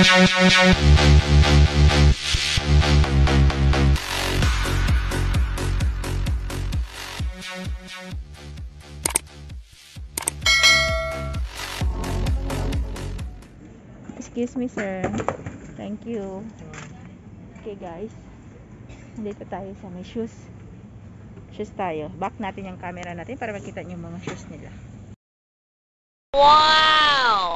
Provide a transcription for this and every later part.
Excuse me, sir. Thank you. Okay, guys. Nandito tayo sa may shoes. Shoes tayo. Back natin yung camera natin para makita niyo yung mga shoes nila. Wow!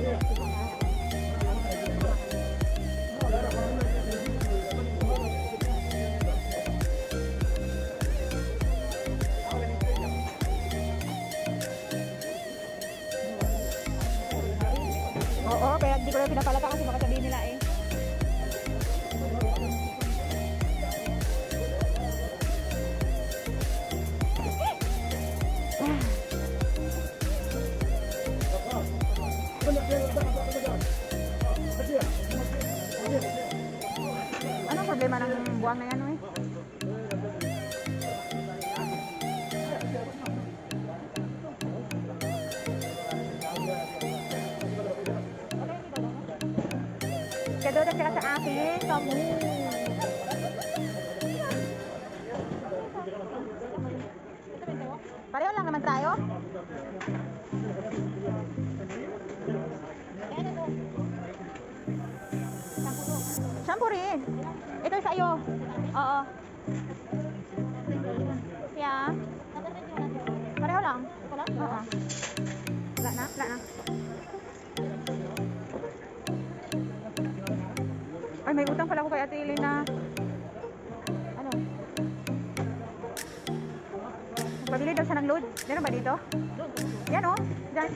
Oo, pero hindi ko lang pinapalata kasi baka sabihin nila eh. Anong problema ng buwang na yan, eh? Kadodot sila sa akin. Kamu. Pareho lang naman tayo. Shampoo rin. Ito sa'yo. Oo. Yeah. Pareho lang. Oo. Wala na. Wala na. Ay, may utang pala ako kay Ate Elena. Ano? Pabili daw siya ng load. Meron ba dito? Yan o. Diyan.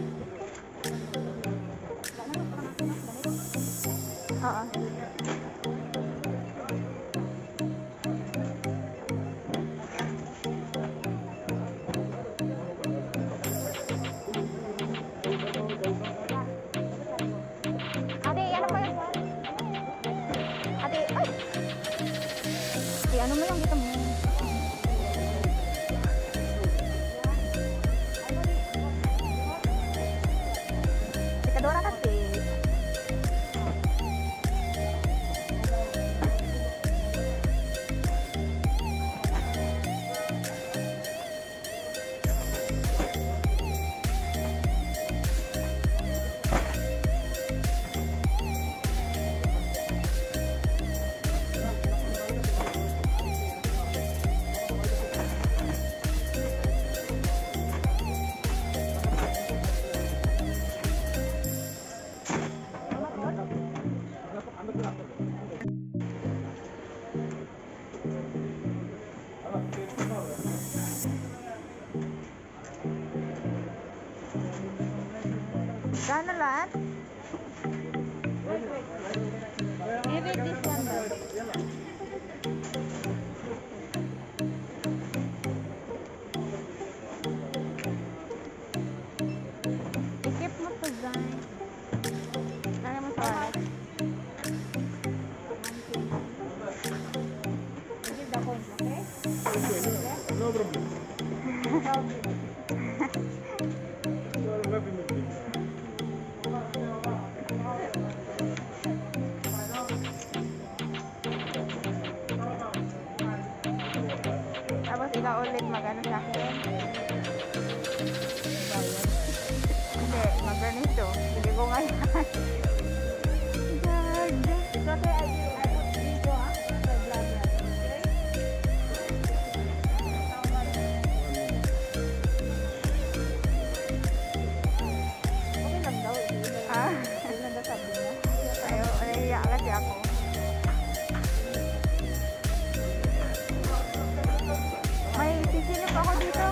Oo. Ate, ano mo yun? Ate, ay! Ate, ano mo yung dito mo? Sikadora kasi. Gano'n lang? Give it this one though. Ikip mo to dyan. Kaya mo sa wallet. Give the coins, okay? No problem. Tapos ikaw ulit mag-ano sa akin. Bayad. Hindi, mag-ganito. Sige ko ngayon. God. It's okay, I put video ha. Sa vlog natin, okay? Okay lang daw. Ah? Okay lang daw sabi niya. Ayaw, nahiya kasi ako. May sisilip ako dito.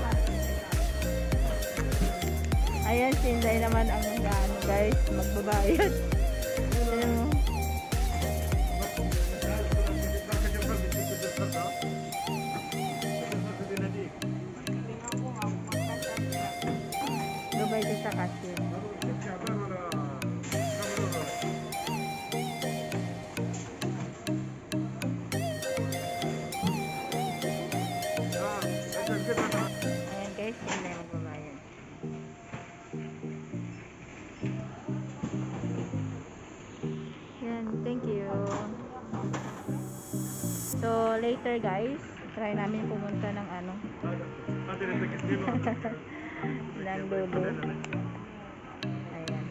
Ayan, si Inday naman ang ano guys, magbabayad. Ayan mo. Gabay din sa cashier. Ayan guys, Inday magbabayad. Yan, thank you. So, later guys, try namin pumunta ng ano. ng Lulu. Ayan.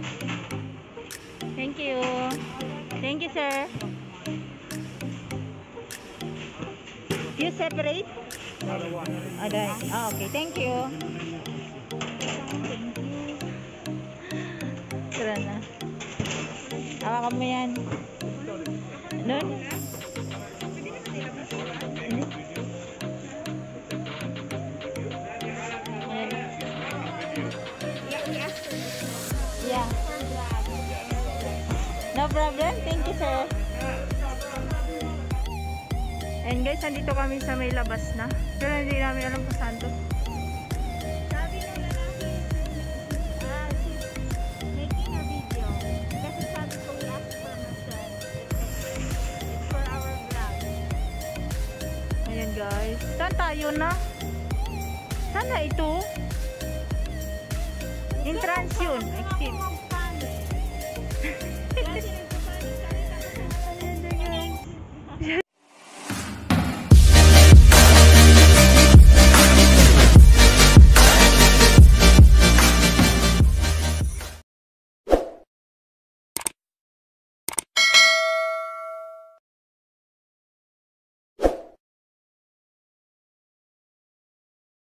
Thank you. Thank you, sir. You separate? Another one. Okay, thank you. Tara na. Hawakan mo yan. Nun? Yeah. No problem. Thank you, sir. And guys, nandito kami sa may labas na. Pero hindi namin alam kung saan to. Sabi nung lalaki, she's making a video. Kasi sabi ko, we asked permission. It's for our vlog. Ayan guys. Saan tayo na? Saan na ito? Entrance yun. Exit.